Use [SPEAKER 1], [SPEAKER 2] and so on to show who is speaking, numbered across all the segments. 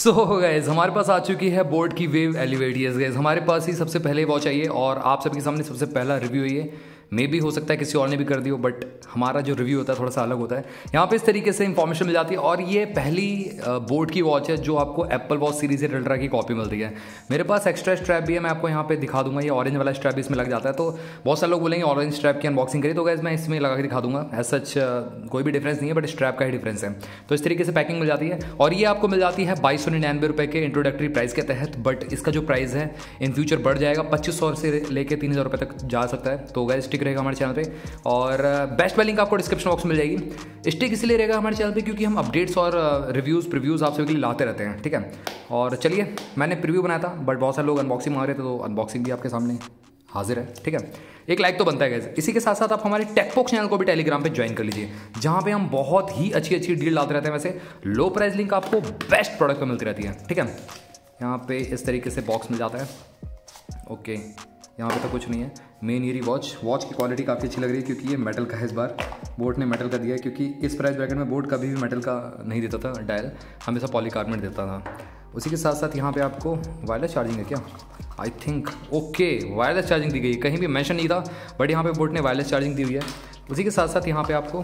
[SPEAKER 1] So guys हमारे पास आ चुकी है बोट की वेव एलिवेट। यस गाइज हमारे पास ही सबसे पहले वॉच आई है और आप सबके सामने सबसे पहला रिव्यू है ये। मे भी हो सकता है किसी और ने भी कर दी हो, बट हमारा जो रिव्यू होता है थोड़ा सा अलग होता है। यहाँ पे इस तरीके से इंफॉर्मेशन मिल जाती है और ये पहली बोट की वॉच है जो आपको एप्पल वॉच सीरीज अल्ट्रा की कॉपी मिलती है। मेरे पास एक्स्ट्रा स्ट्रैप भी है, मैं आपको यहाँ पे दिखा दूंगा। ये ऑरेंज वाला स्ट्रैप इसमें लग जाता है, तो बहुत सारे लोग बोलेंगे ऑरेंज स्ट्रैप की अनबॉक्सिंग करी, तो गाइज मैं इसमें लगा के दिखा दूंगा। एज सच कोई भी डिफरेंस नहीं है, बट स्ट्रैप का ही डिफरेंस है। तो इस तरीके से पैकिंग मिल जाती है और ये आपको मिल जाती है 2299 के इंट्रोडक्टरी प्राइस के तहत। बट इसका जो प्राइस है इन फ्यूचर बढ़ जाएगा, 2500 से लेकर 3000 रुपये तक जा सकता है। तो गाइज स्टिक रहेगा हमारे चैनल पे और बेस्ट बाय लिंक आपको डिस्क्रिप्शन बॉक्स में मिल जाएगी। स्टिक इसलिए रहेगा हमारे चैनल पे क्योंकि हम अपडेट्स और रिव्यूज़ प्रीव्यूज़ आप सभी के लिए लाते रहते हैं, ठीक है। और चलिए, मैंने प्रीव्यू बनाया था बट बहुत सारे लोग अनबॉक्सिंग मांग रहे थे, तो अनबॉक्सिंग भी आपके सामने हाजिर है, ठीक है। एक लाइक तो बनता है गाइस। इसी के साथ साथ आप हमारे टेकबॉक्स चैनल को भी टेलीग्राम पे ज्वाइन कर लीजिए, जहां पे हम बहुत ही अच्छी अच्छी डील लाते रहते हैं। वैसे लो प्राइस लिंक आपको बेस्ट प्रोडक्ट पे मिलती रहती है, ठीक है। यहाँ पे इस तरीके से बॉक्स मिल जाता है। ओके, यहाँ पे तो कुछ नहीं है। मेन ईयरी वॉच की क्वालिटी काफ़ी अच्छी लग रही है क्योंकि ये मेटल का है। इस बार बोट ने मेटल का दिया है, क्योंकि इस प्राइस ब्रैकेट में बोट कभी भी मेटल का नहीं देता था डायल, हमेशा पॉलीकार्बोनेट देता था। उसी के साथ साथ यहाँ पे आपको वायरलेस चार्जिंग है क्या, I think. Okay, wireless charging दी गई, कहीं भी मेंशन नहीं था, बट यहाँ पे बोट ने वायरलेस चार्जिंग दी हुई है। उसी के साथ साथ यहाँ पे आपको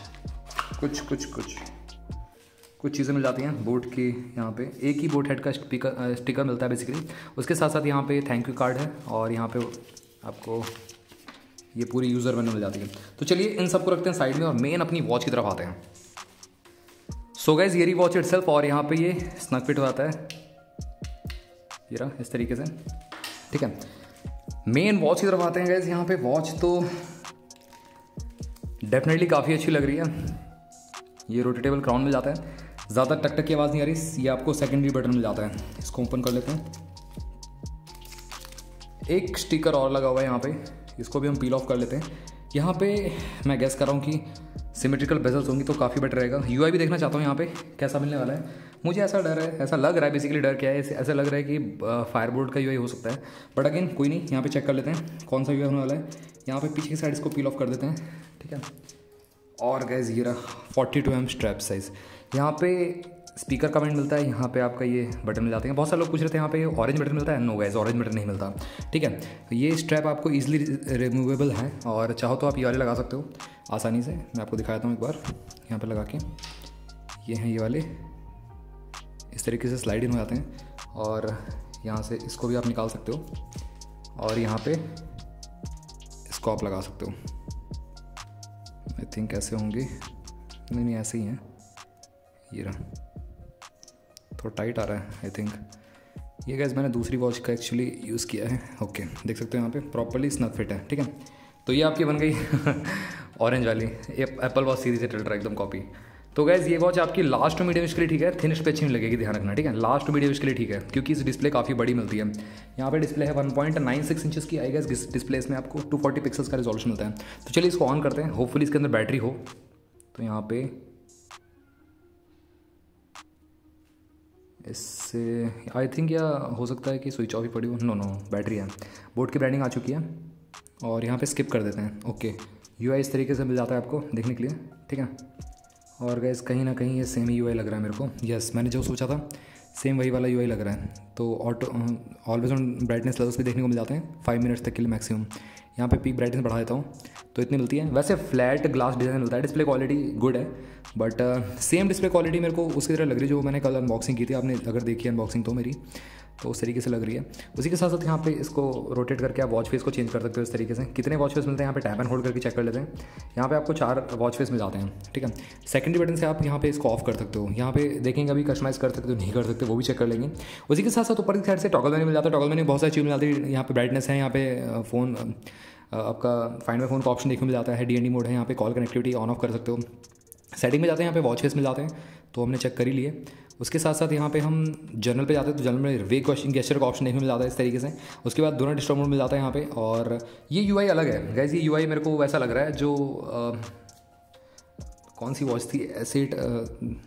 [SPEAKER 1] कुछ चीज़ें मिल जाती हैं बोट की। यहाँ पे एक ही बोट हेड का स्टिकर मिलता है बेसिकली। उसके साथ साथ यहाँ पे थैंक यू कार्ड है और यहाँ पे आपको ये पूरी यूज़र मैनुअल मिल जाती है। तो चलिए इन सबको रखते हैं साइड में और मेन अपनी वॉच की तरफ आते हैं। सो गाइस ये रही वॉच इटसेल्फ और यहाँ पे ये स्नग फिट हो जाता है, ये रहा इस तरीके से, ठीक है। मेन वॉच की तरफ आते हैं गाइस। यहाँ पे वॉच तो डेफिनेटली काफ़ी अच्छी लग रही है। ये रोटेटेबल क्राउन मिल जाता है, ज़्यादा टक टक की आवाज़ नहीं आ रही। ये आपको सेकेंडरी बटन मिल जाता है, इसको ओपन कर लेते हैं। एक स्टिकर और लगा हुआ है यहाँ पे, इसको भी हम पील ऑफ कर लेते हैं। यहाँ पे मैं गेस कर रहा हूँ कि सिमेट्रिकल बेजल्स होंगी तो काफ़ी बेटर रहेगा। यूआई भी देखना चाहता हूँ यहाँ पे कैसा मिलने वाला है। मुझे ऐसा डर है, ऐसा लग रहा है, बेसिकली डर क्या है, ऐसा लग रहा है कि फायरबोल्ट का यूआई हो सकता है, बट अगेन कोई नहीं। यहाँ पे चेक कर लेते हैं कौन सा यूआई होने वाला है। यहाँ पे पीछे की साइड इसको पील ऑफ कर देते हैं, ठीक है। और गाइस ये रहा 42mm स्ट्रैप साइज़। यहाँ पे स्पीकर का बटन मिलता है, यहाँ पे आपका ये बटन मिल जाते हैं। बहुत सारे लोग पूछ रहे थे यहाँ पे ऑरेंज बटन मिलता है। नो गाइस, ऑरेंज बटन नहीं मिलता, ठीक है। ये स्ट्रैप आपको ईजिली रिमूवेबल है और चाहो तो आप ये वाले लगा सकते हो आसानी से। मैं आपको दिखाता हूँ एक बार, यहाँ पे लगा के ये हैं ये वाले, इस तरीके से स्लाइड इन हो जाते हैं और यहाँ से इसको भी आप निकाल सकते हो और यहाँ पे इसको आप लगा सकते हो। आई थिंक ऐसे होंगे, नहीं ऐसे ही हैं। ये रहा, थोड़ा टाइट आ रहा है आई थिंक। ये गाइस मैंने दूसरी वॉच का एक्चुअली यूज़ किया है। ओके, देख सकते हो यहाँ पे प्रॉपर्ली स्नग फिट है, ठीक है। तो ये आपकी बन गई ऑरेंज वाली एप्पल वॉच सीरीज अल्ट्रा एकदम कॉपी। तो गाइस ये वॉच आपकी लास्ट मीडियम यूज़ के लिए ठीक है, थिनेस्ट पे अच्छी नहीं लगेगी, ध्यान रखना, ठीक है। लास्ट मीडियम यूज़ के लिए ठीक है क्योंकि इस डिस्प्ले काफ़ी बड़ी मिलती है। यहाँ पे डिस्प्ले है 1.96 इंचेस की। आई गेस डिस्प्ले इसमें आपको 240 पिक्सल्स का रिजोल्यूशन मिलता है। तो चलिए इसको ऑन करते हैं, होपफुली इसके अंदर बैटरी हो। तो यहाँ पे इससे आई थिंक या हो सकता है कि स्विच ऑफ ही पड़ी हो। नो बैटरी है। बोट की ब्रांडिंग आ चुकी है और यहाँ पे स्किप कर देते हैं। ओके, यूआई इस तरीके से मिल जाता है आपको देखने के लिए, ठीक है। और गाइस कहीं ना कहीं ये सेम ही यूआई लग रहा है मेरे को। यस, मैंने जो सोचा था सेम वही वाला यूआई लग रहा है। तो auto always on brightness levels भी देखने को मिल जाते हैं 5 मिनट्स तक के लिए मैक्सिमम। यहाँ पे पीक ब्राइटनेस बढ़ा देता हूँ तो इतनी मिलती है। वैसे फ्लैट ग्लास डिज़ाइन मिलता है, डिस्प्ले क्वालिटी गुड है, बट सेम डिस्प्ले क्वालिटी मेरे को उसकी तरह लग रही है जो मैंने कल अनबॉक्सिंग की थी। आपने अगर देखी अनबॉक्सिंग तो मेरी, तो उस तरीके से लग रही है। उसी के साथ साथ यहाँ पे इसको रोटेट करके आप वॉच फेस को चेंज कर सकते हो इस तरीके से। कितने वॉच फेस मिलते हैं यहाँ पे टैप एंड होल्ड करके चेक कर लेते हैं। यहाँ पे आपको 4 वॉच फेस मिल जाते हैं, ठीक है। सेकेंडरी बटन से आप यहाँ पे इसको ऑफ कर सकते हो। यहाँ पे देखेंगे अभी कस्टमाइज़ कर सकते हो, नहीं कर सकते वो भी चेक कर लेंगे। उसी के साथ साथ ऊपर की साइड से टॉगल मेन्यू मिल जाता है। टॉगल मेन्यू बहुत सारी चीज़ मिल जाती है। यहाँ पे ब्राइटनेस है, यहाँ पे फ़ोन आपका फाइंड माय फ़ोन का ऑप्शन देखने मिल जाता है। डीएनडी मोड है, यहाँ पे कॉल कनेक्टिविटी ऑन ऑफ कर सकते हो। सेटिंग में जाते हैं, यहाँ पे वॉच फेस मिल जाते हैं, तो हमने चेक कर ही लिए। उसके साथ साथ यहाँ पे हम जनरल पे जाते हैं तो जनरल में वे क्वेश्चन गेस्चर का ऑप्शन देखने मिल जाता है इस तरीके से। उसके बाद दोनों डिस्टर्ब मोड मिल जाता है यहाँ पे। और ये यूआई अलग है गाइस, ये यूआई मेरे को वैसा लग रहा है जो कौन सी वॉच थी, एसेट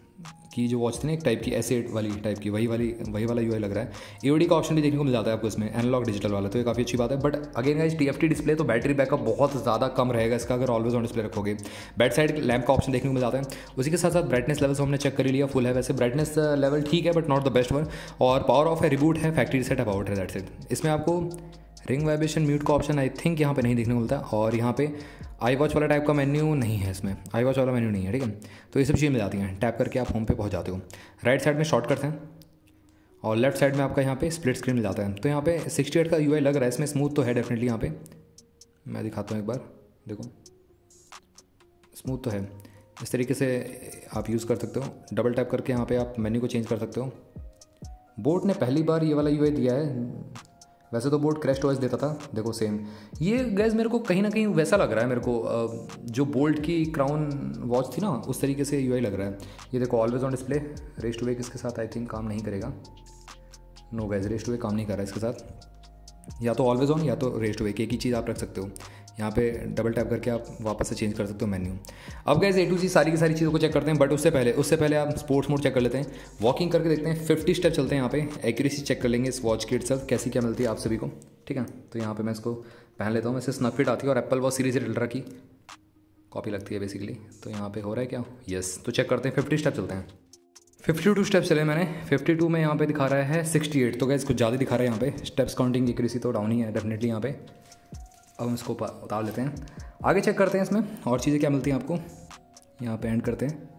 [SPEAKER 1] की जो वॉच थी ना, एक टाइप की ऐसे वाली टाइप की, वही वाला यूआई लग रहा है। एओडी का ऑप्शन भी देखने को मिल जाता है आपको इसमें, एनालॉग डिजिटल वाला, तो ये काफ़ी अच्छी बात है। But again guys TFT display, तो बैटरी बैकअप बहुत ज़्यादा कम रहेगा इसका अगर ऑलवेज ऑन डिस्प्ले रखोगे। बैक साइड लैम्प का ऑप्शन देखने को मिल जाता है। उसी के साथ साथ ब्राइटनेस लेवल हमने चेक कर लिया, फुल है वैसे, ब्राइटनेस लेवल ठीक है but not the best one. और पावर ऑफ है, रिबूट है, फैक्ट्री रीसेट अबाउट है, दैट्स इट। इसमें आपको रिंग वाइब्रेशन म्यूट का ऑप्शन आई थिंक यहाँ पे नहीं देखने को मिलता। और यहाँ पे आई वॉच वाला टाइप का मेन्यू नहीं है इसमें, आई वॉच वाला मेन्यू नहीं है, ठीक है। तो ये सब चीज़ें मिल जाती हैं, टैप करके आप होम पे पहुँच जाते हो। राइट साइड में शॉर्टकट्स हैं और लेफ्ट साइड में आपका यहाँ पे स्प्लिट स्क्रीन मिल जाता है। तो यहाँ पे 68 का यूआई लग रहा है इसमें, स्मूथ तो है डेफिनेटली। यहाँ पे मैं दिखाता हूँ एक बार, देखो स्मूथ तो है। इस तरीके से आप यूज़ कर सकते हो, डबल टैप करके यहाँ पे आप मेन्यू को चेंज कर सकते हो। बोट ने पहली बार ये वाला यूआई दिया है, वैसे तो बोट क्रैश ओएस देता था, देखो सेम। ये गैस मेरे को कहीं ना कहीं वैसा लग रहा है मेरे को, जो बोल्ट की क्राउन वॉच थी ना उस तरीके से यूआई लग रहा है। ये देखो always on display, raise to wake इसके साथ आई थिंक काम नहीं करेगा। No guys, raise to wake काम नहीं कर रहा है इसके साथ, या तो ऑलवेज ऑन या तो रेस टू वेक, एक ही चीज़ आप रख सकते हो। यहाँ पे डबल टैप करके आप वापस से चेंज कर सकते हो मेन्यू। अब गैस A to Z सारी की सारी चीज़ों को चेक करते हैं, बट उससे पहले आप स्पोर्ट्स मोड चेक कर लेते हैं। वॉकिंग करके देखते हैं, 50 स्टेप चलते हैं। यहाँ पे एक्यूरेसी चेक कर लेंगे इस वॉच की इटसेल्फ कैसी क्या मिलती है आप सभी को, ठीक है। तो यहाँ पे मैं इसको पहन लेता हूँ। वैसे स्नैपफिट आती है और एप्पल वॉच सीरीज अल्ट्रा की कॉपी लगती है बेसिकली। तो यहाँ पे हो रहा है क्या, यस। तो चेक करते हैं, 50 स्टेप चलते हैं। 52 स्टेप्स चले मैंने, 52 में यहाँ पे दिखा रहा है 68, तो गैस कुछ ज़्यादा दिखा रहा है यहाँ पे। स्टेप्स काउंटिंग एक्यूरेसी तो डाउन ही है डेफिनेटली यहाँ पे। अब हम इसको उतार लेते हैं, आगे चेक करते हैं इसमें और चीज़ें क्या मिलती हैं आपको। यहाँ पे एंड करते हैं।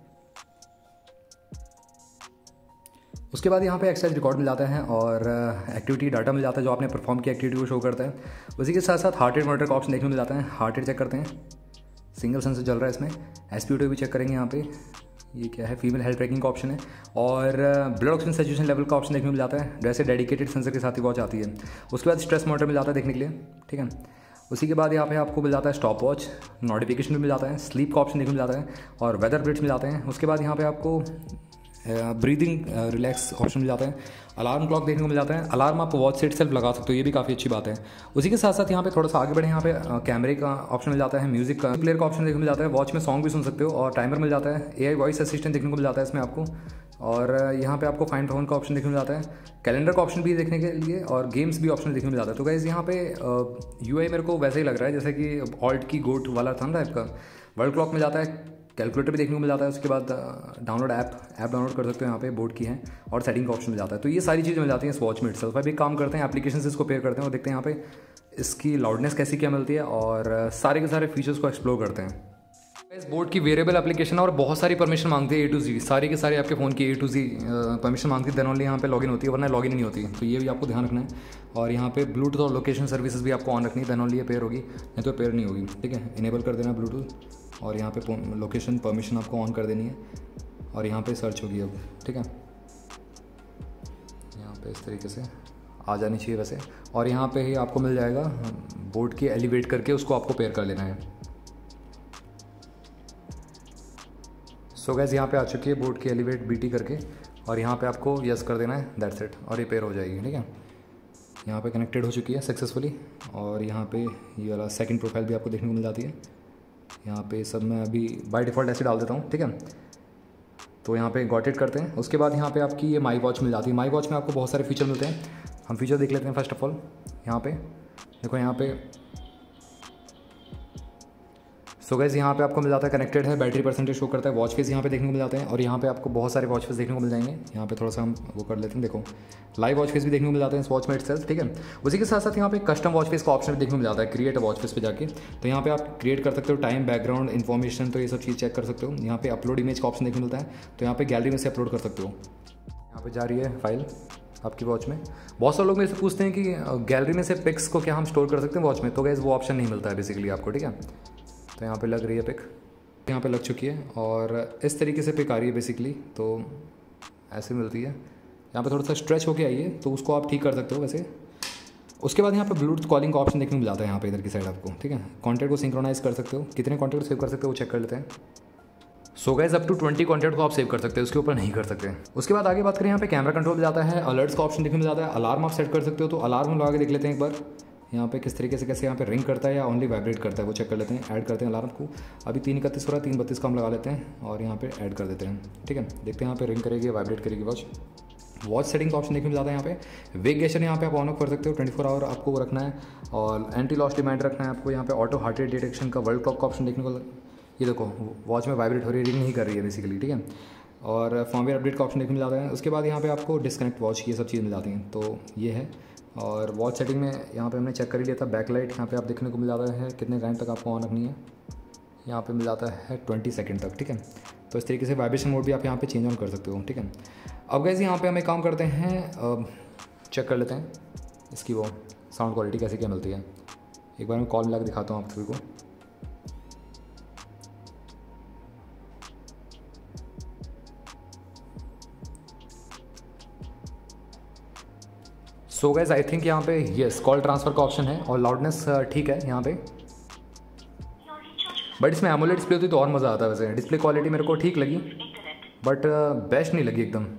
[SPEAKER 1] उसके बाद यहाँ पे एक्सरसाइज रिकॉर्ड मिल जाता है और एक्टिविटी डाटा मिल जाता है जो आपने परफॉर्म की एक्टिविटी को शो करता है। उसी के साथ साथ हार्ट रेट मॉनिटर का ऑप्शन देखने को मिल जाता है। हार्ट रेट चेक करते हैं, सिंगल सेंसर चल रहा है इसमें। SpO2 भी चेक करेंगे यहाँ पे, ये क्या है, फीमेल हेल्थ ट्रैकिंग का ऑप्शन है। और ब्लड ऑक्सीजन सैचुरेशन लेवल का ऑप्शन देखने को मिल जाता है, जैसे डेडिकेटेड सेंसर के साथ ही वॉच आती है। उसके बाद स्ट्रेस मॉनिटर मिल जाता है देखने के लिए, ठीक है। उसी के बाद यहाँ पे आपको मिल जाता है स्टॉप वॉच, नोटिफिकेशन भी मिल जाता है, स्लीप का ऑप्शन देखने को मिल जाता है और वेदर अपडेट्स मिल जाते हैं। उसके बाद यहाँ पे आपको ब्रीदिंग रिलैक्स ऑप्शन मिल जाता है। अलार्म क्लॉक देखने को मिल जाता है, अलार्म आप वॉच से इटसेल्फ लगा सकते हो, ये भी काफ़ी अच्छी बात है। उसी के साथ साथ यहाँ पे थोड़ा सा आगे बढ़े, यहाँ पे कैमरे का ऑप्शन मिल जाता है, म्यूजिक का प्लेयर का ऑप्शन देखने को मिल जाता है, वॉच में सॉन्ग भी सुन सकते हो और टाइमर मिल जाता है। AI वॉइस असिस्टेंट देखने को मिल जाता है इसमें आपको। और यहाँ पे आपको फाइंड फोन का ऑप्शन देखने को मिल जाता है, कैलेंडर का ऑप्शन भी देखने के लिए और गेम्स भी ऑप्शन देखने को मिल जाता है। तो गाइस यहाँ पे यूआई मेरे को वैसे ही लग रहा है जैसे कि ऑल्ट की गोट वाला था ना टाइप का। वर्ल्ड क्लॉक मिल जाता है, कैलकुलेटर भी देखने को मिल जाता है। उसके बाद डाउनलोड ऐप डाउनलोड कर सकते हो यहाँ पे, बोर्ड की है और सेटिंग का ऑप्शन मिल जाता है। तो ये सारी चीज़ें मिल जाती हैं इस वॉच में इटसेल्फ। अब एक काम करते हैं, एप्लीकेशन से इसको पेयर करते हैं और देखते हैं यहाँ पे इसकी लाउडनेस कैसी क्या मिलती है और सारे के सारे फीचर्स को एक्सप्लोर करते हैं। इस बोर्ड की वेरिएबल एप्लीकेशन और बहुत सारी परमिशन मांगती है A to Z, सारी के सारे आपके फ़ोन की A to Z परमिशन मांगती है, देन ओनली यहाँ पे लॉगिन होती है, वरना लॉगिन नहीं होती। तो ये भी आपको ध्यान रखना है। और यहाँ पे ब्लूटूथ और लोकेशन सर्विसेज भी आपको ऑन रखनी है, देन ओनली ये पेयर होगी, नहीं तो पेयर नहीं होगी, ठीक है। इनेबल कर देना ब्लूटूथ और यहाँ पे लोकेशन परमिशन आपको ऑन कर देनी है और यहाँ पे सर्च होगी अब, ठीक है। यहाँ पे इस तरीके से आ जानी चाहिए वैसे, और यहाँ पे ही आपको मिल जाएगा बोर्ड की एलिवेट करके, उसको आपको पेयर कर लेना है। सो गैस यहाँ पे आ चुकी है बोर्ड की एलिवेट BT करके और यहाँ पे आपको यस कर देना है, दैट्स इट, और ये पेयर हो जाएगी, ठीक है। यहाँ पे कनेक्टेड हो चुकी है सक्सेसफुली। और यहाँ पे ये वाला सेकंड प्रोफाइल भी आपको देखने को मिल जाती है। यहाँ पे सब मैं अभी बाय डिफ़ॉल्ट ऐसे डाल देता हूँ, ठीक है। तो यहाँ पे गॉट इट करते हैं। उसके बाद यहाँ पे आपकी ये माई वॉच मिल जाती है। माई वॉच में आपको बहुत सारे फीचर मिलते हैं, हम फीचर देख लेते हैं। फर्स्ट ऑफ ऑल यहाँ पे देखो, यहाँ पे सो गाइस यहाँ पे आपको मिल जाता है कनेक्टेड है, बैटरी परसेंटेज शो करता है, वॉच फेस यहाँ पे देखने को मिल जाते हैं और यहाँ पे आपको बहुत सारे वॉच फेस देखने को मिल जाएंगे। यहाँ पे थोड़ा सा हम वो कर लेते हैं, देखो लाइव वॉच फेस भी देखने को मिल जाते हैं इस वॉच में इटसेल्फ, ठीक है। उसी के साथ साथ यहाँ पे कस्टम वॉच फेस का ऑप्शन भी देखने को मिल जाता है, क्रिएट वॉच फेस पे जाके। तो यहाँ पे आप क्रिएट कर सकते हो टाइम, बैकग्राउंड, इन्फॉर्मेशन, तो ये सब चीज़ चेक कर सकते हो। यहाँ पे अपलोड इमेज का ऑप्शन देखने को मिलता है, तो यहाँ पे गैलरी में से अपलोड कर सकते हो। यहाँ पे जा रही है फाइल आपकी वॉच में। बहुत सारे लोग मेरे से पूछते हैं कि गैलरी में से पिक्स को क्या हम स्टोर कर सकते हैं वॉच में, तो गाइस वो ऑप्शन नहीं मिलता है बेसिकली आपको, ठीक है। तो यहाँ पे लग रही है पिक, यहाँ पे लग चुकी है और इस तरीके से पिक आ रही है बेसिकली, तो ऐसे मिलती है। यहाँ पे थोड़ा सा स्ट्रेच होके आई है, तो उसको आप ठीक कर सकते हो वैसे। उसके बाद यहाँ पे ब्लूटूथ कॉलिंग का ऑप्शन देखने को मिल जाता है यहाँ पे इधर की साइड आपको, ठीक है। कॉन्टैक्ट को सिंक्रोनाइज कर सकते हो, कितने कॉन्टैक्ट सेव कर सकते हो वो चेक कर लेते हैं। So guys up to 20 contact को आप सेव कर सकते हैं, उसके ऊपर नहीं कर सकते। उसके बाद आगे बात करें, यहाँ पे कैमरा कंट्रोल मिल जाता है, अलर्ट्स का ऑप्शन देखने को मिल जाता है, अलार्म आप सेट कर सकते हो। तो अलार्म लगा के देख लेते हैं एक बार। यहाँ पे किस तरीके से कैसे यहाँ पे रिंग करता है या ओनली वाइब्रेट करता है वो चेक कर लेते हैं। ऐड करते हैं अलार्म को। अभी 3:31 हो रहा है, 3:32 का हम लगा लेते हैं और यहाँ पे ऐड कर देते हैं। ठीक है, देखते हैं यहाँ पे रिंग करेगी, वाइब्रेट करेगी वॉच सेटिंग का ऑप्शन देखने मिल जाता है यहाँ पे। वेक गेस्चर यहाँ पे आप ऑन ऑफ कर सकते हो, 24 आवर आपको वो रखना है और एंटी लॉस रिमाइंडर रखना है आपको। यहाँ पे ऑटो हार्ट रेट डिटेक्शन का वर्ल्ड क्लॉक का ऑप्शन देखने को, ये देखो वॉच में वाइब्रेट हो रही है, रिंग नहीं कर रही है बेसिकली। ठीक है, और फॉर्मवेयर अपडेट का ऑप्शन देखने मिल जाता है। उसके बाद यहाँ पे आपको डिस्कनेक्ट वॉच, ये सब चीज़ मिल जाती हैं। तो ये है, और वॉच सेटिंग में यहाँ पे हमने चेक कर ही लिया था। बैकलाइट यहाँ पे आप देखने को मिल जाता है, कितने टाइम तक आपको ऑन रखनी है, यहाँ पे मिल जाता है 20 सेकंड तक। ठीक है, तो इस तरीके से वाइब्रेशन मोड भी आप यहाँ पे चेंज ऑन कर सकते हो। ठीक है, अब गाइस यहाँ पे हम एक काम करते हैं, चेक कर लेते हैं इसकी वो साउंड क्वालिटी कैसे क्या मिलती है। एक बार मैं कॉल मिला के दिखाता हूँ आप सभी को। सो गाइस आई थिंक यहाँ पे यस कॉल ट्रांसफ़र का ऑप्शन है और लाउडनेस ठीक है यहाँ पे, बट इसमें एमोलेड डिस्प्ले होती तो और मज़ा आता है। वैसे डिस्प्ले क्वालिटी मेरे को ठीक लगी बट बेस्ट नहीं लगी एकदम।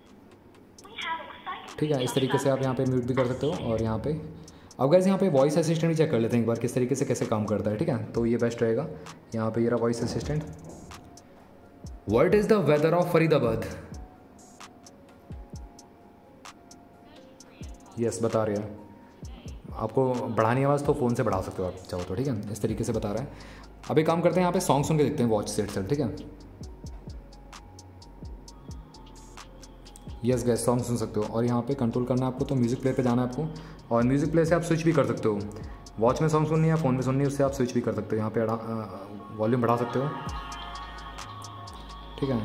[SPEAKER 1] ठीक है, इस तरीके से आप यहाँ पे म्यूट भी कर सकते हो। और यहाँ पे अब गाइस यहाँ पे वॉइस असिस्टेंट भी चेक कर लेते हैं एक बार किस तरीके से कैसे काम करता है। ठीक है, तो ये बेस्ट रहेगा। यहाँ पे ये रहा voice assistant. What is the weather of Faridabad? Yes बता रहे हैं। आपको बढ़ानी आवाज़ तो फ़ोन से बढ़ा सकते हो आप चाहो तो। ठीक है, इस तरीके से बता रहा है। अभी काम करते हैं यहाँ पे सॉन्ग सुन के देखते हैं वॉच सेट सर। ठीक है, यस गैस सॉन्ग सुन सकते हो। और यहाँ पे कंट्रोल करना है आपको, तो म्यूज़िक प्लेयर पे जाना है आपको और म्यूज़िक प्लेयर से आप स्विच भी कर सकते हो। वॉच में सॉन्ग सुननी है, फ़ोन में सुननी है, उससे आप स्विच भी कर सकते हो। यहाँ पे वॉल्यूम बढ़ा सकते हो। ठीक है,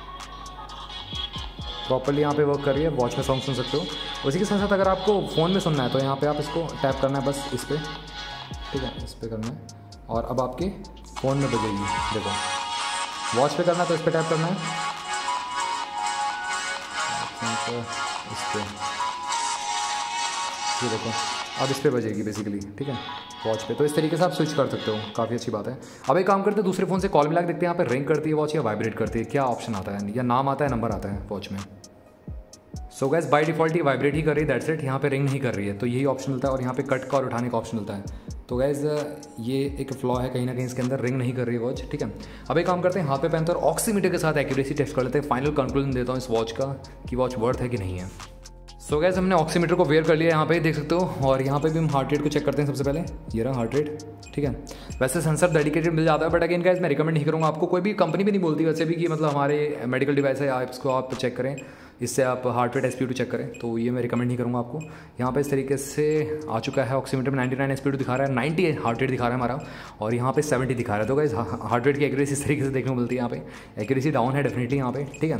[SPEAKER 1] प्रॉपर्ली यहाँ पे वर्क कर रही है, वॉच में सॉन्ग सुन सकते हो। उसी के साथ साथ अगर आपको फ़ोन में सुनना है तो यहाँ पे आप इसको टैप करना है बस इस पर। ठीक है, इस पर करना है और अब आपके फ़ोन में बजेगी। देखो वॉच पे करना है तो इस पर टैप करना है, इस पर ये देखो अब इस पर बजेगी बेसिकली। ठीक है, वॉच पे। तो इस तरीके से आप स्विच कर सकते हो, काफ़ी अच्छी बात है। अब एक काम करते हैं दूसरे फ़ोन से कॉल मिला के देखते हैं यहाँ पे रिंग करती है वॉच या वाइब्रेट करती है, क्या ऑप्शन आता है या नाम आता है नंबर आता है वॉच में। सो गैस बाय डिफ़ॉल्ट ही वाइब्रेट ही कर रही है, दैट्स इट। यहाँ पे रिंग नहीं कर रही है तो यही ऑप्शन मिलता है और यहाँ पे कट का और उठाने का ऑप्शन मिलता है। तो गैस ये एक फ्लॉ है कहीं ना कहीं इसके अंदर, रिंग नहीं कर रही है वॉच। ठीक है, अब एक काम करते हैं हाथ पे पहनते हैं और ऑक्सीमीटर के साथ एक्यूरेसी टेस्ट कर लेते हैं। फाइनल कंक्लूजन देता हूँ इस वॉच का कि वॉच वर्थ है कि नहीं है। सो गैस हमने ऑक्सीमीटर को वेयर कर लिया, यहाँ पे देख सकते हो। और यहाँ पे भी हम हार्ट रेट को चेक करते हैं सबसे पहले। ये रहा हार्ट रेट। ठीक है, वैसे सेंसर डेडिकेटेड मिल जाता है बट अगेन गाइस मैं रिकमेंड नहीं करूँगा आपको। कोई भी कंपनी भी नहीं बोलती वैसे भी कि मतलब हमारे मेडिकल डिवाइस है आप इसको आप चेक करें, इससे आप हार्ट रेट SpO2 चेक करें, तो ये मैं रिकमेंड नहीं करूँगा आपको। यहाँ पे इस तरीके से आ चुका है ऑक्सीमीटर में 99 SpO2 दिखा रहा है, 90 हार्ट रेट दिखा रहा है हमारा और यहाँ पे 70 दिखा रहा है। तो गाइस हार्ट रेट की एक्यूरेसी इस तरीके से देखने को मिलती है। यहाँ पे एक्यूरेसी डाउन है डेफिनेटली यहाँ पे। ठीक है,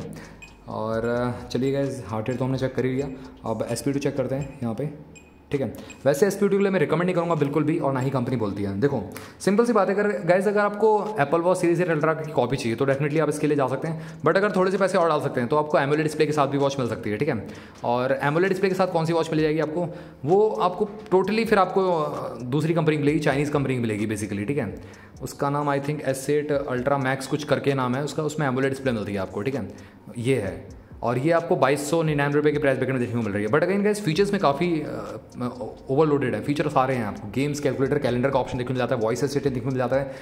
[SPEAKER 1] और चलिए गाइस हार्ट रेट तो हमने चेक कर ही लिया, अब SpO2 चेक करते हैं यहाँ पे। ठीक है, वैसे SpO2 के लिए मैं रिकमेंड नहीं करूँगा बिल्कुल भी और ना ही कंपनी बोलती है। देखो सिंपल सी बात है, अगर गाइस अगर आपको एप्पल वॉच सीरीज 8 अल्ट्रा की कॉपी चाहिए तो डेफिनेटली आप इसके लिए जा सकते हैं, बट अगर थोड़े से पैसे और डाल सकते हैं तो आपको एमोलेड डिस्प्ले के साथ भी वॉच मिल सकती है। ठीक है, और एमोलेड डिस्प्ले के साथ कौन सी वॉच मिल जाएगी आपको, वो आपको टोटली फिर आपको दूसरी कंपनी मिलेगी, चाइनीज़ कंपनी मिलेगी बेसिकली। ठीक है, उसका नाम I think S8 ultra max कुछ करके नाम है उसका, उसमें एमोलेड डिस्प्ले मिलती है आपको। ठीक है, ये है और ये आपको 2299 रुपये के प्राइस ब्रैकेट में देखने को मिल रही है। बट अगेन गाइस फीचर्स में काफ़ी ओवरलोडेड है, फीचर सारे हैं आपको। गेम्स, कैलकुलेटर, कैलेंडर का ऑप्शन देखने को मिल जाता है, वॉइस असिस्टेंट देखने को मिल जाता है,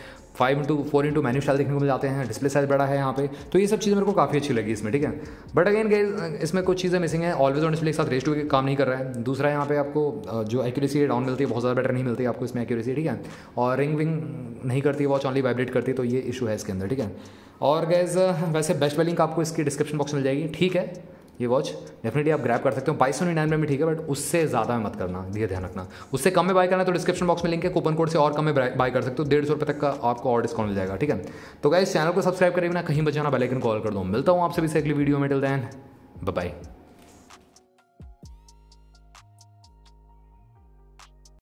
[SPEAKER 1] 5x4x मेन्यू स्टाइल देखने को मिल जाते हैं, डिस्प्ले साइज बड़ा है यहाँ पे। तो ये सब चीज़ें मेरे को काफ़ी अच्छी लगी इसमें। ठीक है, बट अगेन गाइस इसमें कुछ चीज़ें मिसिंग है। ऑलवेज ऑन डिस्प्ले के साथ रेस टू काम नहीं कर रहा है। दूसरा यहाँ पे आपको जो एक्यूरेसी डाउन मिलती है बहुत ज़्यादा बेटर नहीं मिलती है आपको इसमें एक्यूरेसी। ठीक है, और रिंग विंग नहीं करती है वॉच, ऑनली वाइब्रेट करती है, तो ये इशू है इसके अंदर। ठीक है, और गाइस वैसे बेस्ट लिंक आपको इसकी डिस्क्रिप्शन बॉक्स में मिल जाएगी। ठीक है, ये वॉच डेफिनेटली आप ग्रैब कर सकते हो 2299 में, ठीक है, बट उससे ज़्यादा में मत करना, ये ध्यान रखना। उससे कम में बाय करना तो डिस्क्रिप्शन बॉक्स में लिंक है, कूपन कोड से और कम में बाय कर सकते हो, 150 रुपये तक का आपको और डिस्काउंट मिल जाएगा। ठीक है, तो गाइस चैनल को सब्सक्राइब करें बिना कहीं बचाना, बेल आइकन कॉल कर दो। मिलता हूँ आपसे भी अगली वीडियो में, टिल देन बाय बाय।